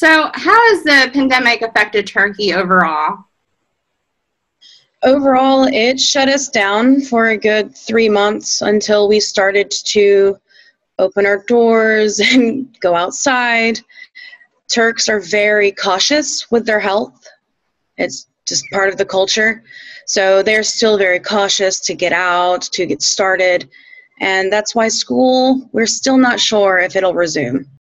So how has the pandemic affected Turkey overall? Overall, it shut us down for a good 3 months until we started to open our doors and go outside. Turks are very cautious with their health. It's just part of the culture. So they're still very cautious to get out, to get started. And that's why school, we're still not sure if it'll resume.